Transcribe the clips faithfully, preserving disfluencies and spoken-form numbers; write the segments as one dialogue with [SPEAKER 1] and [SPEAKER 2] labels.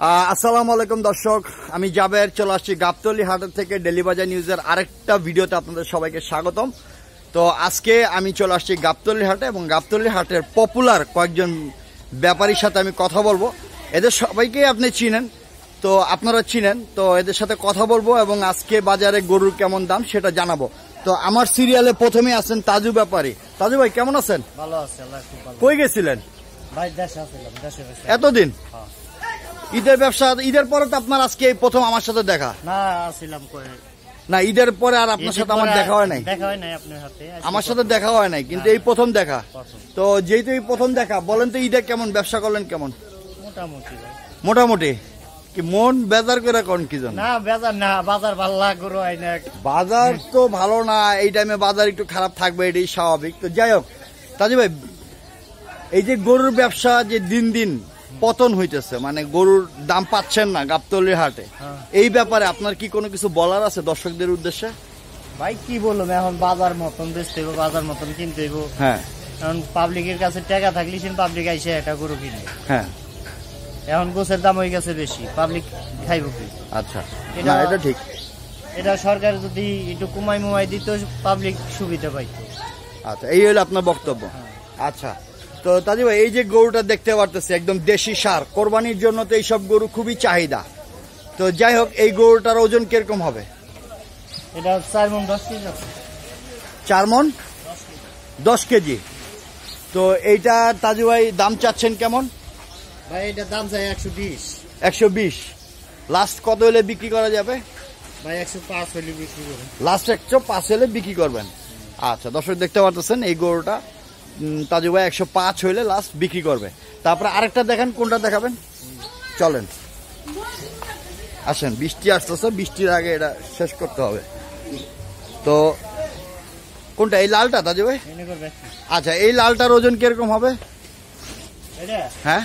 [SPEAKER 1] আসসালামু আলাইকুম দর্শক, আমি জাবের চলে আসছি গাবতলী হাটের থেকে ডেইলি বাজার নিউজের আরেকটা ভিডিওতে আপনাদের সবাইকে স্বাগতম। তো আজকে আমি চলে আসছি গাবতলী হাটে এবং গাবতলী হাটের পপুলার কয়েকজন ব্যাপারীর সাথে আমি কথা বলবো। এদের সবাইকেই আপনি চিনেন, তো আপনারা চিনেন, তো এদের সাথে কথা বলবো এবং আজকে বাজারে গরুর কেমন দাম সেটা জানাবো। তো আমার সিরিয়ালে প্রথমে আছেন তাজু ব্যাপারী। তাজু ভাই কেমন আছেন?
[SPEAKER 2] ভালো আছে, আল্লাহ খুব ভালো।
[SPEAKER 1] কই গেছিলেন?
[SPEAKER 2] ভাই দেশে আছিলাম, দেশে দেশে।
[SPEAKER 1] এতদিন?
[SPEAKER 2] হ্যাঁ।
[SPEAKER 1] ঈদের ব্যবসা, ঈদের পরে তো আপনার আজকে প্রথম আমার সাথে দেখা?
[SPEAKER 2] না, আছিলাম কই
[SPEAKER 1] না, ঈদের পরে আর আপনার সাথে আমার দেখা হয় নাই।
[SPEAKER 2] দেখা হয় নাই আপনার সাথে,
[SPEAKER 1] আমার সাথে দেখা হয় নাই, কিন্তু এই প্রথম দেখা। তো যেহেতু এই প্রথম দেখা, বলেন তো ঈদে কেমন ব্যবসা করলেন? কেমন?
[SPEAKER 2] মোটামুটি ভাই।
[SPEAKER 1] মোটামুটি কি মন বেজার করে কোন কি জানো?
[SPEAKER 2] না বেজার না, বাজার ভালো লাগ গরু হয় না।
[SPEAKER 1] বাজার তো ভালো না, এই টাইমে বাজার একটু খারাপ থাকবে, এটাই স্বাভাবিক। তো যাই হোক তাজি ভাই, এই যে গরুর ব্যবসা যে দিন দিন পতন হইতেছে, মানে গরুর দাম পাচ্ছেন না গাবতলী হাটে, এই ব্যাপারে আপনার কি কোনো কিছু বলার আছে দর্শকদের উদ্দেশ্যে?
[SPEAKER 2] ভাই কি বললাম, এখন বাজার মতন বেচতে হইব, বাজার মতন কিনতে হইব।
[SPEAKER 1] হ্যাঁ,
[SPEAKER 2] এখন পাবলিকের কাছে টাকা থাকলে সে পাবলিক আইসে একটা গরু কিনে।
[SPEAKER 1] হ্যাঁ,
[SPEAKER 2] এখন গোছের দাম হয়ে গেছে বেশি, পাবলিক খাইব কি?
[SPEAKER 1] আচ্ছা, না এটা ঠিক।
[SPEAKER 2] এটা সরকার যদি একটু কুমাই মুমাই দিত, পাবলিক সুবিধা পাইত।
[SPEAKER 1] আচ্ছা, এই হলো আপনার বক্তব্য। আচ্ছা, তো তাজি ভাই, এই যে গরুটা দেখতে পারতেছে একদম দেশি সার, কোরবানির জন্য তো এইসব গরু খুবই চাহিদা। তো যাই হোক, এই গরুটার ওজন কিরকম হবে?
[SPEAKER 2] এটা চার মন দশ কেজি আছে।
[SPEAKER 1] চার মন দশ কেজি। তো এইটা তাজু ভাই দাম চাচ্ছেন কেমন?
[SPEAKER 2] ভাই এটা দাম চাই একশো বিশ।
[SPEAKER 1] একশো বিশ। লাস্ট কত হলে বিক্রি করা যাবে?
[SPEAKER 2] ভাই একশো পাঁচ হলে বিক্রি করবেন।
[SPEAKER 1] লাস্ট একশো পাঁচ হলে বিক্রি করবেন। আচ্ছা দর্শক দেখতে পাচ্ছেন এই গরুটা তাজু ভাই একশো পাঁচ হইলে লাস্ট বিক্রি করবে। তারপরে আরেকটা দেখেন, কোনটা দেখাবেন? চলেন আসেন, বৃষ্টি আসতেছে, বৃষ্টির আগে এটা শেষ করতে হবে। তো কোনটা, এই লালটা তাজু ভাই? আচ্ছা, এই লালটার ওজন কিরকম হবে? হ্যাঁ,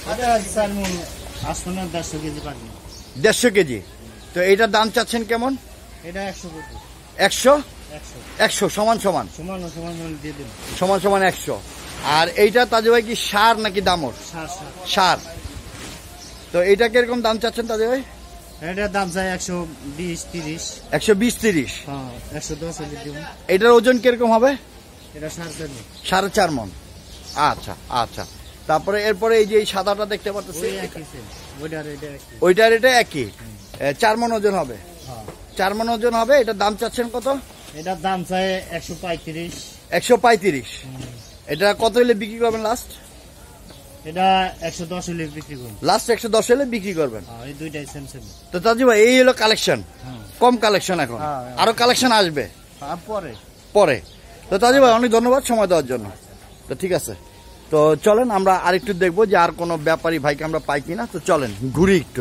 [SPEAKER 1] দেড়শো কেজি। তো এইটার দাম চাচ্ছেন কেমন? একশো একশো সমান সমান সমান সমান একশো। আর এইটা তাজু ভাই কি সার নাকি দামর? সার। তো এইটা কিরকম দাম চাচ্ছেন তাজু ভাই?
[SPEAKER 2] এটার দাম চাই একশো বিশ তিরিশ।
[SPEAKER 1] একশো বিশ তিরিশ।
[SPEAKER 2] একশো দশ।
[SPEAKER 1] এটার ওজন কিরকম হবে?
[SPEAKER 2] এটা
[SPEAKER 1] সাড়ে চার মন। আচ্ছা আচ্ছা। তারপরে এরপরে এই যে এই সাদাটা দেখতে পাচ্ছি, ওইটার এটা একই, চার মন ওজন হবে। চার মন ওজন হবে। এটার দাম চাচ্ছেন কত?
[SPEAKER 2] এটার দাম চাই একশো পঁয়ত্রিশ।
[SPEAKER 1] একশো পঁয়ত্রিশ। এটা কত হলে বিক্রি করবেন লাস্ট?
[SPEAKER 2] এটা একশো দশ হলে বিক্রি করবেন।
[SPEAKER 1] লাস্ট একশো দশ হলে বিক্রি করবেন।
[SPEAKER 2] এই দুইটাই সেম সেম।
[SPEAKER 1] তো তাজি ভাই, এই হলো কালেকশন, কম কালেকশন, এখন আরো কালেকশন আসবে
[SPEAKER 2] পরে পরে।
[SPEAKER 1] তো তাজি ভাই অনেক ধন্যবাদ সময় দেওয়ার জন্য। তো ঠিক আছে, তো চলেন আমরা আরেকটু দেখবো যে আর কোনো ব্যাপারী ভাইকে আমরা পাই কিনা। তো চলেন ঘুরি একটু।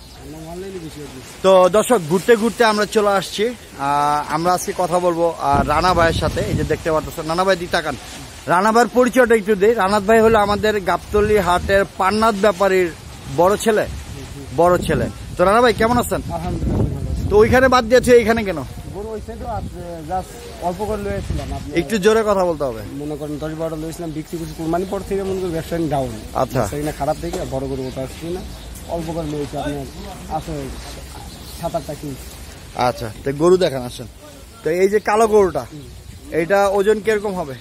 [SPEAKER 1] তো দর্শক, ঘুরতে ঘুরতে আমরা চলে আসছি, আমরা আজকে কথা বলবো রানা ভাইয়ের সাথে। এই যে দেখতে পাচ্ছেন, রানা ভাই দিক তাকান। রানা ভাইয়ের পরিচয়টা একটু দিই। রানাত ভাই হলো আমাদের গাবতলী হাটের পান্নাত ব্যাপারীর বড় ছেলে, বড় ছেলে। তো রানা ভাই কেমন আছেন? তো ওইখানে বাদ দিয়েছে, এইখানে কেন?
[SPEAKER 3] অল্প করে লয়েছিলাম,
[SPEAKER 1] একটু জোরে কথা বলতে হবে।
[SPEAKER 3] মনে করেন দশ বারোটা লয়েছিলাম, বিক্রি করছি কুরবানি পর থেকে মনে করি ব্যবসা ডাউন।
[SPEAKER 1] আচ্ছা,
[SPEAKER 3] সেখানে খারাপ থেকে বড় গরু ওটা আসছি না, অল্প করে লয়েছি। আপনার আছে সাত আটটা কিনছি।
[SPEAKER 1] আচ্ছা, তো গরু দেখান আসেন। তো এই যে কালো গরুটা, এইটা ওজন কিরকম হবে?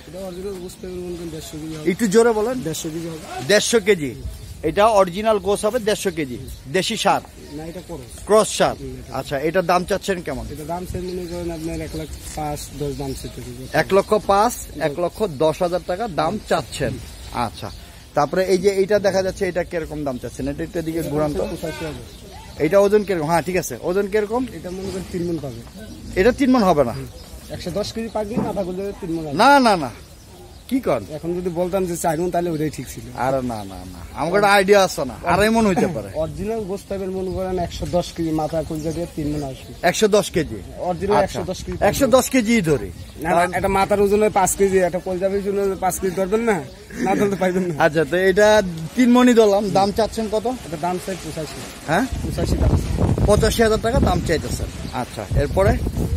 [SPEAKER 1] একটু জোরে বলেন।
[SPEAKER 3] দেড়শো কেজি হবে।
[SPEAKER 1] দেড়শো কেজি। এটা অরিজিনাল গোস হবে, দেড়শো কেজি, দেশি সার
[SPEAKER 3] না, এটা
[SPEAKER 1] ক্রস সার। আচ্ছা, এটার দাম চাচ্ছেন কেমন?
[SPEAKER 3] এটা দাম মনে করেন আপনার এক লাখ পাঁচ দশ দাম
[SPEAKER 1] এক লক্ষ পাঁচ এক লক্ষ দশ হাজার টাকা দাম চাচ্ছেন। আচ্ছা, তারপরে এই যে এইটা দেখা যাচ্ছে, এটা কিরকম দাম চাচ্ছেন? এটা একটা দিকে ঘুরান তো। এইটা ওজন কিরকম? হ্যাঁ ঠিক আছে, ওজন কিরকম?
[SPEAKER 3] এটা মনে করেন তিন মন পাবে।
[SPEAKER 1] এটা তিন মন হবে না,
[SPEAKER 3] একশো দশ কেজি পাকবে না, পাকলে তিন মন।
[SPEAKER 1] না না না, কি কর?
[SPEAKER 3] এখন যদি বলতাম যে চার মন, তাহলে ওটাই ঠিক ছিল।
[SPEAKER 1] আরে না না না, আমার একটা আইডিয়া আছে না, আড়াই মন হইতে পারে।
[SPEAKER 3] অরিজিনাল গোস পাইবেন মনে করেন একশো দশ কেজি, মাথা কুলজা দিয়ে তিন মন আসবে।
[SPEAKER 1] একশো দশ কেজি
[SPEAKER 3] অরিজিনাল একশো দশ কেজি।
[SPEAKER 1] একশো দশ কেজি ধরি।
[SPEAKER 3] একটা মাথার ওজন পাঁচ কেজি, একটা কলজার ওজন পাঁচ কেজি ধরবেন না, না ধরতে পাইবেন না।
[SPEAKER 1] আচ্ছা, তো এটা তিন মনই ধরলাম। দাম চাচ্ছেন কত?
[SPEAKER 3] এটা দাম চাই পঁচাশি।
[SPEAKER 1] হ্যাঁ,
[SPEAKER 3] পঁচাশি দাম,
[SPEAKER 1] পঁচাশি হাজার টাকা দাম চাইতেছেন। আচ্ছা, এরপরে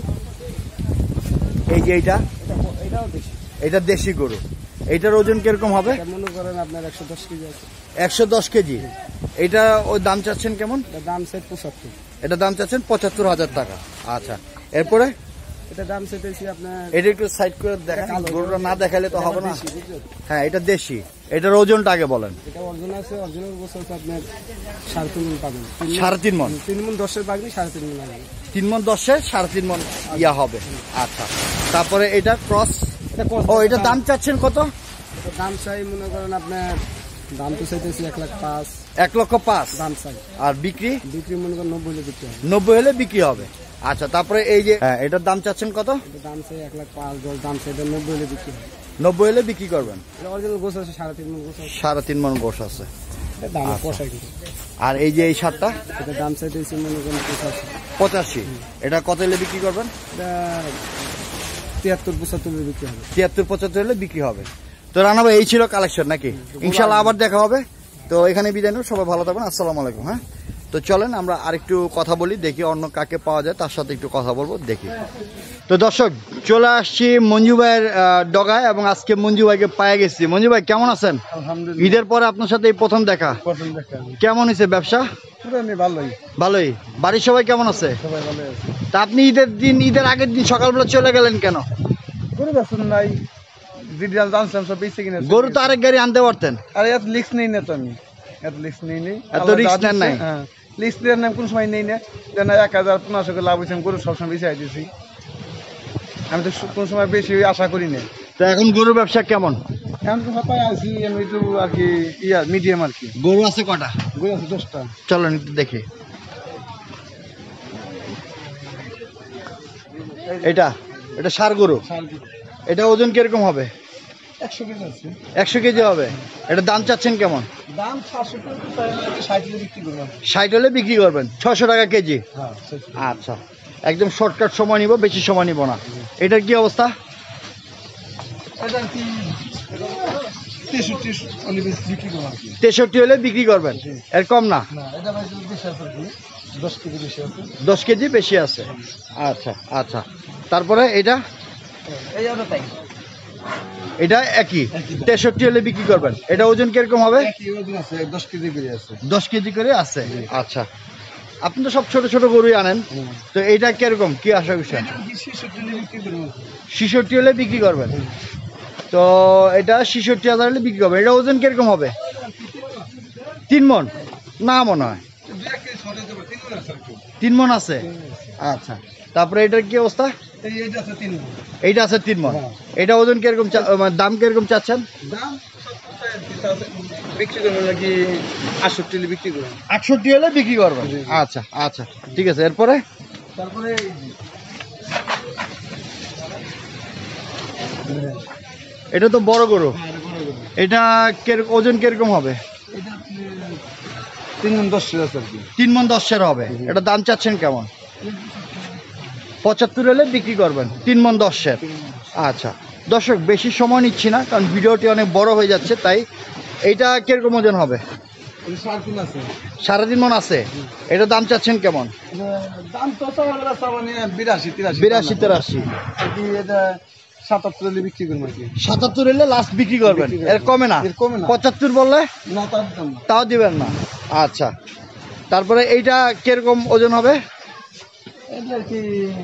[SPEAKER 1] এই যে এইটা,
[SPEAKER 3] এটাও দেশি,
[SPEAKER 1] এটা দেশি গরু। এইটার ওজন কিরকম হবে?
[SPEAKER 3] মনে করেন আপনার একশো দশ কেজি আছে।
[SPEAKER 1] একশো দশ কেজি। এটা ওই দাম চাচ্ছেন কেমন?
[SPEAKER 3] এটা দাম চাই পঁচাত্তর।
[SPEAKER 1] এটা দাম চাচ্ছেন পঁচাত্তর হাজার টাকা। আচ্ছা, এরপরে
[SPEAKER 3] এটা দাম চাইতেছি আপনার,
[SPEAKER 1] এটা একটু সাইড করে দেখেন, গরুটা না দেখালে তো হবে না।
[SPEAKER 3] দেশি, বুঝলেন?
[SPEAKER 1] হ্যাঁ, এটা দেশি। এটার ওজনটা আগে বলেন।
[SPEAKER 3] এটা অরিজিনাল আছে, অরিজিনাল গোছ আছে আপনার সাড়ে তিন মন পাবেন। তিন মণ-
[SPEAKER 1] সাড়ে তিন মন
[SPEAKER 3] তিন মন দশের পাকনি, সাড়ে তিন মন লাগবে।
[SPEAKER 1] তিন মন দশে সাড়ে তিন মন ইয়া হবে। আচ্ছা, তারপরে এটা ক্রস।
[SPEAKER 3] এটা কত?
[SPEAKER 1] ও, এটা দাম চাচ্ছেন কত?
[SPEAKER 3] এটা দাম চাই মনে করেন আপনার, দাম তো চাইতেছি এক লাখ পাঁচ
[SPEAKER 1] এক লক্ষ পাঁচ।
[SPEAKER 3] দাম চাই।
[SPEAKER 1] আর বিক্রি
[SPEAKER 3] বিক্রি মনে করেন নব্বই হলে বিক্রি হবে।
[SPEAKER 1] নব্বই হলে বিক্রি হবে। আচ্ছা, তারপরে এই যে হ্যাঁ, এটার দাম চাচ্ছেন কত?
[SPEAKER 3] এটা দাম চাই এক লাখ পাঁচ দশ, দাম চাই এটা নব্বই হলে বিক্রি হবে।
[SPEAKER 1] নব্বই হলে বিক্রি করবেন।
[SPEAKER 3] এটা অরিজিনাল গোছ আছে, সাড়ে তিন মন গোছ আছে।
[SPEAKER 1] সাড়ে তিন মন গোশ আছে।
[SPEAKER 3] এটা দাম পোষায় কিন্তু।
[SPEAKER 1] আর এই যে এই সারটা
[SPEAKER 3] এটা দাম চাইতেছি মনে করেন পঁচাশি।
[SPEAKER 1] পঁচাশি। এটা কত হলে বিক্রি করবেন?
[SPEAKER 3] এটা তিয়াত্তর পঁচাত্তর হলে বিক্রি হবে।
[SPEAKER 1] তিয়াত্তর পঁচাত্তর হলে বিক্রি হবে। তো রানা ভাই, এই ছিল কালেকশন নাকি? ইনশাল্লাহ আবার দেখা হবে। তো এখানে বিদায় নেব, সবাই ভালো থাকবেন। আসসালামু আলাইকুম। হ্যাঁ, তো চলেন আমরা আরেকটু কথা বলি, দেখি অন্য কাকে পাওয়া যায়, তার সাথে একটু কথা বলবো, দেখি। তো দর্শক, চলে আসছি মঞ্জু ভাইয়ের আহ, ডগায়, এবং আজকে মঞ্জু ভাইকে পায়ে গেছি। মঞ্জু ভাই কেমন আছেন?
[SPEAKER 3] আলহামদুলিল্লাহ,
[SPEAKER 1] ঈদের পরে আপনার সাথে এই প্রথম দেখা।
[SPEAKER 3] পছন্দ দেখা
[SPEAKER 1] কেমন হয়েছে ব্যবসা?
[SPEAKER 3] পুরো ভালোই,
[SPEAKER 1] ভালোই। বাড়ির সবাই কেমন আছে?
[SPEAKER 3] সবাই ভালো আছে।
[SPEAKER 1] তা আপনি ঈদের দিন, ঈদের আগের দিন সকালবেলা চলে গেলেন কেন?
[SPEAKER 3] গরু বেচুন নাই, ডিজিটাল জানছিলাম সব বেশি কিনে।
[SPEAKER 1] গরু তো আরেক গাড়ি আনতে পারতেন।
[SPEAKER 3] আরে এত লিস্ট নেই না তো, আমি এত লিস্ট নেই নেই
[SPEAKER 1] এত risk নেন নাই?
[SPEAKER 3] হ্যাঁ, লিস্ট দেওয়ার নাম কোন সময় নেই না, যেন এক হাজার পনেরোশো করে লাভ হয়েছে, আমি গরু সবসময় বেশি আইতেছি। আমি তো কোন সময় বেশি আশা করি না।
[SPEAKER 1] তো এখন গরুর ব্যবসা কেমন?
[SPEAKER 3] এখন তো সবাই আছি, আমি একটু আর কি ইয়া মিডিয়াম আর কি।
[SPEAKER 1] গরু আছে কটা?
[SPEAKER 3] গরু আছে দশটা।
[SPEAKER 1] চলেন একটু দেখি। এটা এটা ষাঁড় গরু। এটা ওজন কিরকম হবে?
[SPEAKER 3] একশো কেজি আছে।
[SPEAKER 1] একশো কেজি হবে। এটা দাম চাচ্ছেন কেমন?
[SPEAKER 3] দাম সাতশো ষাট বিক্রি করবো।
[SPEAKER 1] ষাট হলে বিক্রি করবেন, ছশো টাকা কেজি।
[SPEAKER 3] হ্যাঁ,
[SPEAKER 1] আচ্ছা, একদম শর্টকাট সময় নিব, বেশি সময় নিব না। এটার কি অবস্থা?
[SPEAKER 3] এটা কি তেষট্টি বিক্রি করবো আর কি।
[SPEAKER 1] তেষট্টি হলে বিক্রি করবেন, এর কম না?
[SPEAKER 3] না, এটা ভাই বেশি আছে আর কি, দশ কেজি বেশি আছে।
[SPEAKER 1] দশ কেজি বেশি আছে। আচ্ছা আচ্ছা, তারপরে এটা
[SPEAKER 3] এই আরো তাই
[SPEAKER 1] এটা একই, তেষট্টি হলে বিক্রি করবেন। এটা ওজন কিরকম হবে?
[SPEAKER 3] একই ওজন আছে, দশ কেজি করে আছে।
[SPEAKER 1] দশ কেজি করে আছে। আচ্ছা, আপনি তো সব ছোট ছোট গরুই আনেন, তো এইটা কিরকম কি আশা করছেন? ছেষট্টি হলে বিক্রি করবেন। তো এটা ছেষট্টি হাজার হলে বিক্রি করবেন। এটা ওজন কিরকম হবে? তিন মন না মনে হয়, তিন মন আছে। আচ্ছা, তারপরে এটার কি অবস্থা? এইটা আছে তিন মন। এটা ওজন কিরকম, দাম কিরকম চাচ্ছেন?
[SPEAKER 3] বিক্রি করবেন নাকি আটষট্টি হলে বিক্রি করবেন?
[SPEAKER 1] আটষট্টি হলে বিক্রি করবেন। আচ্ছা আচ্ছা, ঠিক আছে। এরপরে
[SPEAKER 3] তারপরে
[SPEAKER 1] এটা তো বড় গরু, এটা ওজন কিরকম হবে?
[SPEAKER 3] তিন মন দশ আছে আর কি।
[SPEAKER 1] তিন মন দশের হবে। এটা দাম চাচ্ছেন কেমন? পঁচাত্তর হলে বিক্রি করবেন, তিন মন দশের। আচ্ছা দর্শক, বেশি সময় নিচ্ছি না, কারণ ভিডিওটি অনেক বড় হয়ে যাচ্ছে, তাই এইটা কিরকম ওজন হবে? সাড়ে তিন মন আছে। এটা দাম চাচ্ছেন কেমন?
[SPEAKER 3] দাম তো মানে বিরাশি তিরাশি
[SPEAKER 1] বিরাশি তেরাশি।
[SPEAKER 3] এটা সাতাত্তর হলে বিক্রি করবো আর কি।
[SPEAKER 1] সাতাত্তর হলে লাস্ট বিক্রি করবেন, এর কমে না?
[SPEAKER 3] এর কমে না।
[SPEAKER 1] পঁচাত্তর বললে
[SPEAKER 3] না, তার দাম না।
[SPEAKER 1] তাও দিবেন না? আচ্ছা, তারপরে এইটা কিরকম ওজন হবে?
[SPEAKER 3] এটা কি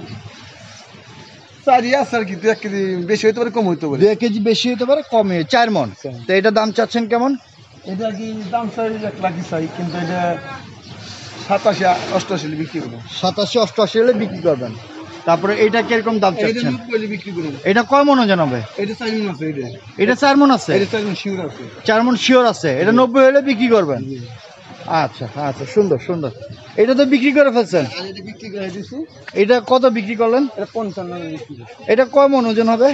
[SPEAKER 3] চারি আছে আর কি, দু এক কেজি বেশি হইতে পারে, কম হইতে পারে।
[SPEAKER 1] দুই কেজি বেশি হতে পারে, কমে চার মন। তো এটা দাম চাচ্ছেন কেমন?
[SPEAKER 3] এটা কি দাম চাই এক লাখ চাই, কিন্তু এটা সাতাশি অষ্টআশি হলে বিক্রি করবো।
[SPEAKER 1] সাতাশি অষ্টআশি হলে বিক্রি করবেন। তারপরে এইটা কিরকম দাম চাচ্ছেন?
[SPEAKER 3] বিক্রি করবো।
[SPEAKER 1] এটা কয় মন ওজন হবে?
[SPEAKER 3] এটা চার মন আছে। এটা
[SPEAKER 1] এটা চার মন আছে।
[SPEAKER 3] এটা চার মন শিওর আছে।
[SPEAKER 1] চার মন শিওর আছে। এটা নব্বই হলে বিক্রি করবেন। আচ্ছা আচ্ছা, সুন্দর সুন্দর। এটা তো বিক্রি করে ফেলছেন।
[SPEAKER 3] এটা বিক্রি করে দিচ্ছি।
[SPEAKER 1] এটা কত বিক্রি করলেন?
[SPEAKER 3] এটা পঞ্চান্ন বিক্রি করবো।
[SPEAKER 1] এটা কয় মন ওজন হবে?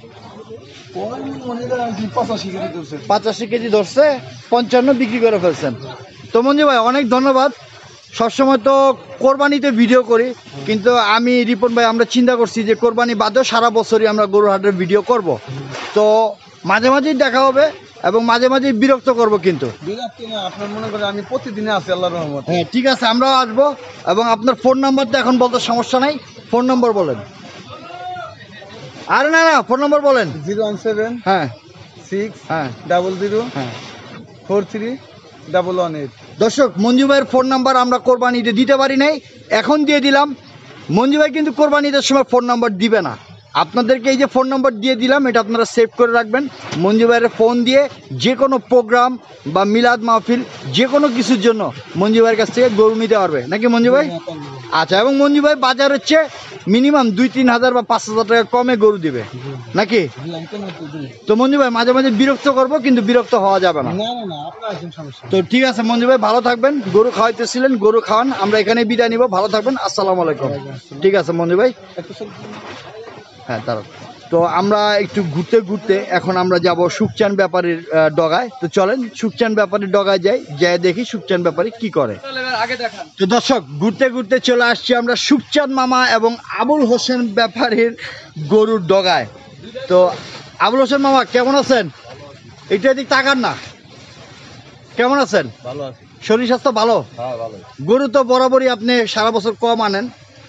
[SPEAKER 3] পঁচাশি কেজি ধরছে।
[SPEAKER 1] পঁচাশি কেজি ধরছে, পঞ্চান্ন বিক্রি করে ফেলছেন। তো মঞ্জু ভাই, অনেক ধন্যবাদ। সবসময় তো কোরবানিতে ভিডিও করি, কিন্তু আমি রিপন ভাই আমরা চিন্তা করছি যে কোরবানি বাদেও সারা বছরই আমরা গরুর হাটের ভিডিও করব। তো মাঝে মাঝেই দেখা হবে এবং মাঝে মাঝেই বিরক্ত করব, কিন্তু
[SPEAKER 3] বিরক্ত না, আপনার মনে করেন আমি প্রতিদিনে আছি আল্লাহর রহমতে।
[SPEAKER 1] হ্যাঁ ঠিক আছে, আমরাও আসবো। এবং আপনার ফোন নাম্বারটা এখন বলতে সমস্যা নাই, ফোন নম্বর বলেন। আরে না না, ফোন নম্বর বলেন।
[SPEAKER 3] জিরো ওয়ান সেভেন
[SPEAKER 1] হ্যাঁ
[SPEAKER 3] সিক্স
[SPEAKER 1] হ্যাঁ
[SPEAKER 3] ডাবল জিরো
[SPEAKER 1] হ্যাঁ
[SPEAKER 3] four three double one eight.
[SPEAKER 1] দর্শক মঞ্জু ভাইয়ের ফোন নাম্বার আমরা কোরবানিতে দিতে পারি নাই, এখন দিয়ে দিলাম। মঞ্জু ভাই কিন্তু কোরবানিদের সময় ফোন নাম্বার দিবে না, আপনাদেরকে এই যে ফোন নাম্বার দিয়ে দিলাম, এটা আপনারা সেভ করে রাখবেন। মঞ্জু ভাইয়ের ফোন দিয়ে যে কোনো প্রোগ্রাম বা মিলাদ মাহফিল যে কোনো কিছুর জন্য মঞ্জু ভাইয়ের কাছ থেকে গরু নিতে পারবে নাকি মঞ্জু ভাই? আচ্ছা, এবং মঞ্জু ভাই বাজার হচ্ছে মিনিমাম দুই তিন হাজার বা পাঁচ হাজার টাকা কমে গরু দিবে নাকি? তো মঞ্জু ভাই মাঝে মাঝে বিরক্ত করবো, কিন্তু বিরক্ত হওয়া যাবে না। তো ঠিক আছে মঞ্জু ভাই, ভালো থাকবেন। গরু খাওয়াইতেছিলেন, গরু খাওয়ান, আমরা এখানে বিদায় নিব। ভালো থাকবেন, আসসালামু আলাইকুম। ঠিক আছে মঞ্জু ভাই, হ্যাঁ দাঁড়ান। তো আমরা একটু ঘুরতে ঘুরতে এখন আমরা যাব সুখচান ব্যাপারীর আহ, ডগায়। তো চলেন সুখচান ব্যাপারীর ডগায় যাই, যাই দেখি সুখচান ব্যাপারী কি করে। তো দর্শক ঘুরতে ঘুরতে চলে আসছি আমরা সুখচান মামা এবং আবুল হোসেন ব্যাপারীর গরুর ডগায়। তো আবুল হোসেন মামা কেমন আছেন? এটা দিক তাকান না, কেমন আছেন?
[SPEAKER 3] ভালো আছে,
[SPEAKER 1] শরীর স্বাস্থ্য ভালো?
[SPEAKER 3] হ্যাঁ ভালো।
[SPEAKER 1] গরু তো বরাবরই আপনি সারা বছর কম আনেন,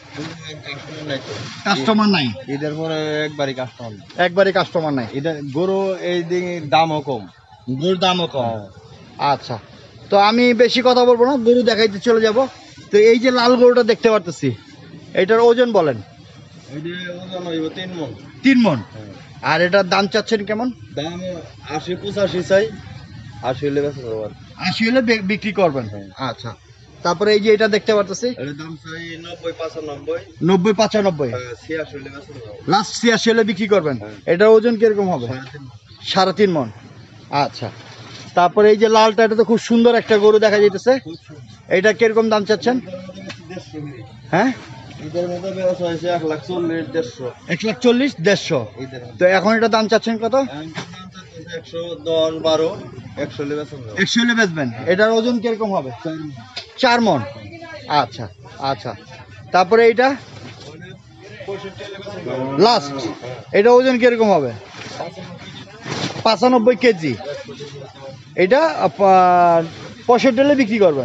[SPEAKER 1] কাস্টমার নাই?
[SPEAKER 3] ঈদের পরে একবারই কাস্টমার,
[SPEAKER 1] একবারই কাস্টমার নাই।
[SPEAKER 3] এটা গরু এই দিন দামও কম,
[SPEAKER 1] গরুর দামও কম। আচ্ছা, তো আমি বেশি কথা বলবো না, গরু দেখাইতে চলে যাব। তো এই যে লাল গরুটা দেখতে পারতেছি, এটার ওজন বলেন?
[SPEAKER 3] ওজন হইব তিন মন।
[SPEAKER 1] তিন মন। আর এটার দাম চাচ্ছেন কেমন?
[SPEAKER 3] দাম আশি পঁচাশি চাই, আশি হলে বেশি করবেন,
[SPEAKER 1] আশি হলে বে- বিক্রি করবেন। আচ্ছা, তারপরে এই যে এটা দেখতে পারতেছি,
[SPEAKER 3] এর দাম চাই নব্বই পঁচানব্বই,
[SPEAKER 1] নব্বই পঁচানব্বই,
[SPEAKER 3] ছিয়াশি হলে বেশি করবেন,
[SPEAKER 1] লাস্ট ছিয়াশি হলে বিক্রি করবেন। এটার ওজন কিরকম হবে? সাড়ে তিন মন। আচ্ছা, তারপরে এই যে লালটা, এটা তো খুব সুন্দর একটা গরু দেখা যাইতেছে, এটা কিরকম দাম চাচ্ছেন? হ্যাঁ,
[SPEAKER 3] ঈদের মধ্যে ব্যবসা হয়েছে এক লাখ চল্লিশ দেড়শো,
[SPEAKER 1] এক লাখ চল্লিশ দেড়শো।
[SPEAKER 3] ঈদের
[SPEAKER 1] তো এখন এটা দাম চাচ্ছেন কত?
[SPEAKER 3] একশো দশ বারো, একশো হলে বেশি করবেন,
[SPEAKER 1] একশো হলে বেচবেন। এটার ওজন কিরকম হবে? চার মন। আচ্ছা আচ্ছা, তারপরে এইটা লাস্ট, এটা ওজন কিরকম হবে? পঁচানব্বই কেজি। এটা আপ- পঁয়ষট্টি হলে বিক্রি করবেন।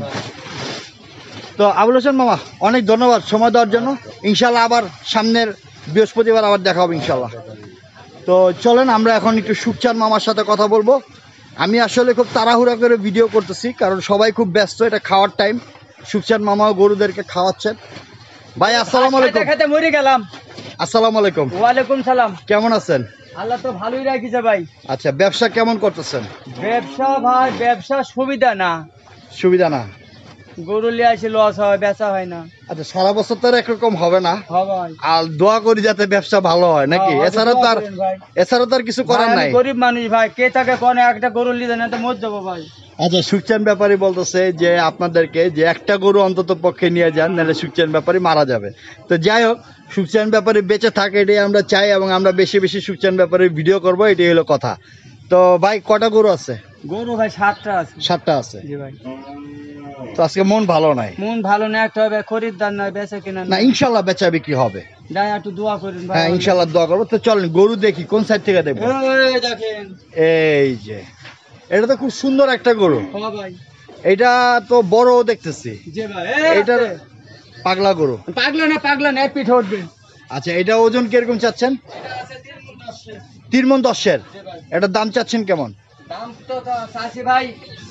[SPEAKER 1] তো আবুল হোসেন মামা অনেক ধন্যবাদ সময় দেওয়ার জন্য। ইনশাল্লাহ আবার সামনের বৃহস্পতিবার আবার দেখা হবে ইনশাল্লাহ। তো চলেন আমরা এখন একটু সুখচান মামার সাথে কথা বলবো। আমি আসলে খুব তাড়াহুড়া করে ভিডিও করতেছি, কারণ সবাই খুব ব্যস্ত, এটা খাওয়ার টাইম। সুখচান মামাও গরুদেরকে খাওয়াচ্ছেন। ভাই আসসালামু আলাইকুম।
[SPEAKER 2] দেখাতে মরে গেলাম।
[SPEAKER 1] আসসালামু আলাইকুম।
[SPEAKER 2] ওয়ালাইকুম সালাম।
[SPEAKER 1] কেমন আছেন?
[SPEAKER 2] আল্লাহ তো ভালোই রাখিছে ভাই।
[SPEAKER 1] আচ্ছা, ব্যবসা কেমন করতেছেন?
[SPEAKER 2] ব্যবসা ভাই, ব্যবসা সুবিধা না,
[SPEAKER 1] সুবিধা না?
[SPEAKER 2] গরু লিয়ে আসে লস হয়, বেচা হয় না।
[SPEAKER 1] আচ্ছা, সারা বছর তো আর একরকম হবে না,
[SPEAKER 2] ভাই
[SPEAKER 1] আর দোয়া করি যাতে ব্যবসা ভালো হয় নাকি?
[SPEAKER 2] হ্যাঁ,
[SPEAKER 1] এছাড়া তো আর
[SPEAKER 2] ভাই।
[SPEAKER 1] এছাড়া তো আর কিছু করার
[SPEAKER 2] ভাই, আমি
[SPEAKER 1] নাই।
[SPEAKER 2] গরিব মানুষ ভাই, কে তাকে কোন একটা গরু লিয়ে না তো মর যাবো ভাই।
[SPEAKER 1] আচ্ছা, সুখচান ব্যাপারী বলতেছে যে আপনাদেরকে যে একটা গরু অন্তত পক্ষে নিয়ে যান, নাহলে সুখচান ব্যাপারী মারা যাবে। তো যাই হোক, সুখচান ব্যাপারী বেঁচে থাকে এটাই আমরা চাই, এবং আমরা বেশি বেশি সুখচান ব্যাপারীর ভিডিও করবো, এটাই হলো কথা। তো ভাই কটা গরু আছে?
[SPEAKER 2] গরু ভাই সাতটা আছে।
[SPEAKER 1] সাতটা আছে।
[SPEAKER 2] জি ভাই।
[SPEAKER 1] তো আজকে মন ভালো নাই
[SPEAKER 2] মন ভালো না, একটা হবে খরিদ্দার নয়, বেচা কিনা
[SPEAKER 1] না?
[SPEAKER 2] না।
[SPEAKER 1] ইনশাল্লাহ বেচা বিক্রি হবে।
[SPEAKER 2] যাই একটু দোয়া করেন ভাই।
[SPEAKER 1] হ্যাঁ ইনশাল্লাহ দোয়া করবো। তো চলেন গরু দেখি, কোন সাইড থেকে দেখবো?
[SPEAKER 2] এই দেখেন।
[SPEAKER 1] এই যে এটা তো খুব সুন্দর একটা গরু।
[SPEAKER 2] হ্যাঁ ভাই।
[SPEAKER 1] এটা তো বড় দেখতেছি।
[SPEAKER 2] জি ভাই।
[SPEAKER 1] এটার পাগলা গরু।
[SPEAKER 2] পাগলা না, পাগলা না, পিঠ উঠবে।
[SPEAKER 1] আচ্ছা, এটা ওজন কিরকম চাচ্ছেন? তিন মন দশের। এটার দাম চাচ্ছেন কেমন?
[SPEAKER 2] দাম তো চাষি ভাই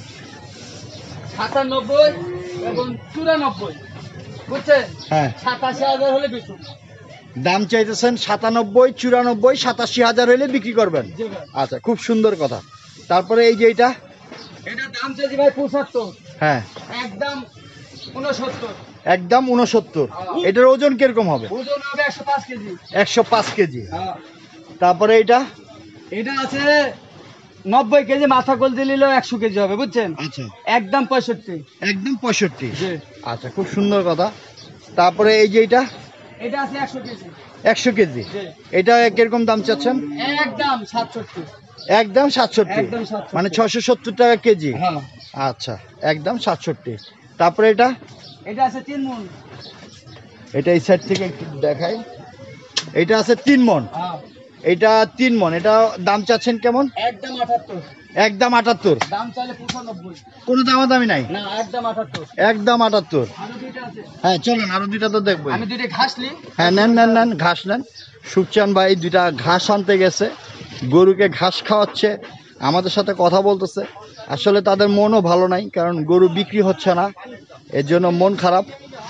[SPEAKER 2] সাতানব্বই এবং চুরানব্বই, বুঝছেন?
[SPEAKER 1] হ্যাঁ,
[SPEAKER 2] সাতাশি হাজার হলে বেচুন।
[SPEAKER 1] দাম চাইতেছেন সাতানব্বই, চুরানব্বই, সাতাশি হাজার হলে বিক্রি করবেন।
[SPEAKER 2] জি ভাই।
[SPEAKER 1] আচ্ছা, খুব সুন্দর কথা। তারপরে এই যে এটা,
[SPEAKER 2] এটার দাম চাইছি ভাই পঁচাত্তর,
[SPEAKER 1] হ্যাঁ
[SPEAKER 2] একদম উনসত্তর।
[SPEAKER 1] একদম উনসত্তর। এটার ওজন কিরকম হবে?
[SPEAKER 2] ওজন হবে একশো পাঁচ কেজি।
[SPEAKER 1] একশো পাঁচ কেজি।
[SPEAKER 2] হ্যাঁ।
[SPEAKER 1] তারপরে এটা,
[SPEAKER 2] এটা আছে নব্বই কেজি, মাথা গোল দিলেও একশো কেজি হবে, বুঝছেন?
[SPEAKER 1] আচ্ছা
[SPEAKER 2] একদম পঁয়ষট্টি।
[SPEAKER 1] একদম পঁয়ষট্টি।
[SPEAKER 2] জি।
[SPEAKER 1] আচ্ছা, খুব সুন্দর কথা। তারপরে এই যে এটা,
[SPEAKER 2] এটা আছে একশো কেজি।
[SPEAKER 1] একশো কেজি।
[SPEAKER 2] জি।
[SPEAKER 1] এটা কিরকম দাম চাচ্ছেন?
[SPEAKER 2] একদম সাতষট্টি।
[SPEAKER 1] একদম সাতষট্টি,
[SPEAKER 2] একদম সাতষট্টি।
[SPEAKER 1] মানে ছশো সত্তর টাকা কেজি।
[SPEAKER 2] হ্যাঁ।
[SPEAKER 1] আচ্ছা, একদম সাতষট্টি। তারপরে এটা,
[SPEAKER 2] এটা আছে তিন মন।
[SPEAKER 1] এটা এই সাইড থেকে একটু দেখাই। এটা আছে তিন মন।
[SPEAKER 2] হ্যাঁ।
[SPEAKER 1] এটা তিন মন। এটা দাম চাচ্ছেন কেমন?
[SPEAKER 2] একদম আটাত্তর।
[SPEAKER 1] একদম আটাত্তর।
[SPEAKER 2] দাম চাইলে পঁচানব্বই।
[SPEAKER 1] কোনো দামাদামি নাই?
[SPEAKER 2] না, একদম আটাত্তর।
[SPEAKER 1] একদম আটাত্তর।
[SPEAKER 2] আরো দুইটা আছে।
[SPEAKER 1] হ্যাঁ চলুন, আরো দুইটা তো দেখবো।
[SPEAKER 2] আমি দুইটা ঘাসলি।
[SPEAKER 1] হ্যাঁ নেন নেন নেন, ঘাস নেন। সুখচান ভাই দুইটা ঘাস আনতে গেছে, গরুকে ঘাস খাওয়াচ্ছে, আমাদের সাথে কথা বলতেছে। আসলে তাদের মনও ভালো নাই, কারণ গরু বিক্রি হচ্ছে না, এর জন্য মন খারাপ,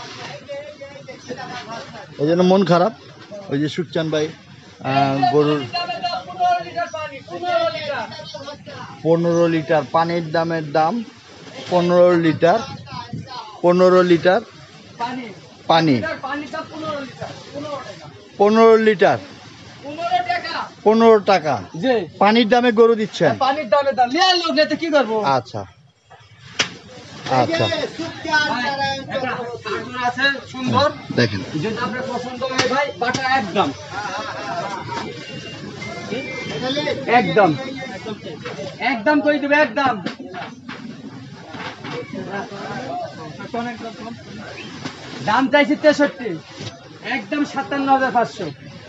[SPEAKER 1] এই জন্য মন খারাপ। ওই যে সুখচান ভাই আহ, গরুর পনেরো লিটার পানির দামের দাম পনেরো লিটার পনেরো লিটার পানি পনেরো লিটার পনেরো টাকা
[SPEAKER 3] জি
[SPEAKER 1] পানির দামে গরু দিচ্ছেন।
[SPEAKER 3] পানির দামে দাম লিয়ার লোক নেই তো কি করবো।
[SPEAKER 1] আচ্ছা আচ্ছা
[SPEAKER 3] আছে সুন্দর,
[SPEAKER 1] দেখেন
[SPEAKER 3] যদি আপনার পছন্দ হয় ভাই বাটা একদম একদম একদম করে দেবে একদম। দাম চাইছি তেষট্টি, একদম সাতান্ন হাজার পাঁচশো।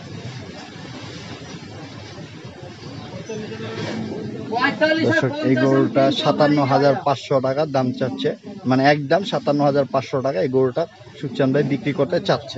[SPEAKER 1] দর্শক এই গরুটা সাতান্ন হাজার পাঁচশো টাকা দাম চাচ্ছে, মানে একদম সাতান্ন হাজার পাঁচশো টাকা এই গরুটা সুখচান ভাই বিক্রি করতে চাচ্ছে।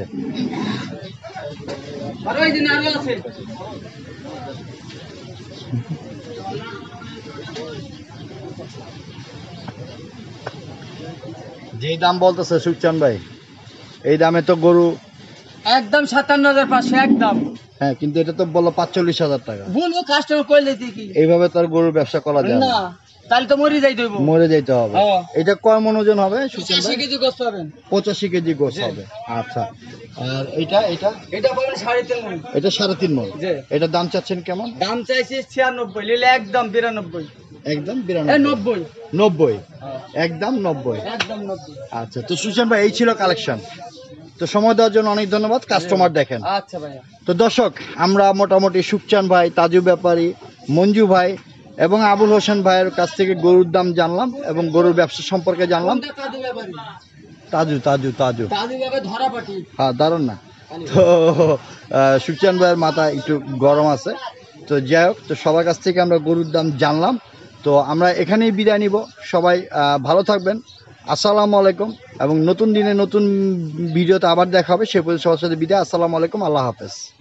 [SPEAKER 1] যে দাম বলতেছে সুখচান ভাই এই দামে তো গরু
[SPEAKER 3] একদম সাতান্ন হাজার পাঁচশো একদম।
[SPEAKER 1] হ্যাঁ, কিন্তু এটা তো বললো পাঁচচল্লিশ হাজার টাকা।
[SPEAKER 3] বলবো কাস্টমার করলে কি
[SPEAKER 1] এইভাবে তো আর গরুর ব্যবসা করা যায় না,
[SPEAKER 3] না তাহলে তো মরে যাই দেবো,
[SPEAKER 1] মরে যেতে হবে।
[SPEAKER 3] হ্যাঁ।
[SPEAKER 1] এটা কয় মন ওজন হবে সুখচান ভাই?
[SPEAKER 3] কেজি গোস্ত পাবেন,
[SPEAKER 1] পঁচাশি কেজি গোস হবে। আচ্ছা, আর এটা এটা
[SPEAKER 3] এটা পাবেন সাড়ে তিন মণ।
[SPEAKER 1] এটা সাড়ে তিন মন।
[SPEAKER 3] জি।
[SPEAKER 1] এটা দাম চাচ্ছেন কেমন?
[SPEAKER 3] দাম চাইছি ছিয়ানব্বই, নিলে একদম বিরানব্বই,
[SPEAKER 1] একদম
[SPEAKER 3] এ
[SPEAKER 1] বিরানব্বই
[SPEAKER 3] নব্বই,
[SPEAKER 1] নব্বই একদম নব্বই।
[SPEAKER 3] একদম নব্বই।
[SPEAKER 1] আচ্ছা, তো সুশান ভাই এই ছিল কালেকশন। তো সময় দেওয়ার জন্য অনেক ধন্যবাদ। কাস্টমার দেখেন।
[SPEAKER 3] আচ্ছা ভাইয়া।
[SPEAKER 1] তো দর্শক, আমরা মোটামুটি সুখচান ভাই, তাজু ব্যাপারী, মঞ্জু ভাই এবং আবুল হোসেন ভাইয়ের কাছ থেকে গরুর দাম জানলাম এবং গরুর ব্যবসা সম্পর্কে জানলাম।
[SPEAKER 3] কাজু ব্যাপারী,
[SPEAKER 1] তাজু তাজু তাজু
[SPEAKER 3] কাজু ব্যাপারে ধরা পাটি।
[SPEAKER 1] হ্যাঁ, দারুণ না? তো আহ, সুখচান ভাইয়ের মাথা একটু গরম আছে। তো যাই হোক, তো সবার কাছ থেকে আমরা গরুর দাম জানলাম। তো আমরা এখানেই বিদায় নিব। সবাই আহ, ভালো থাকবেন। আসসালামু আলাইকুম, এবং নতুন দিনে নতুন ভিডিওতে আবার দেখা হবে। সে পর্যন্ত সবার সাথে বিদায়। আসসালামু আলাইকুম, আল্লাহ হাফেজ।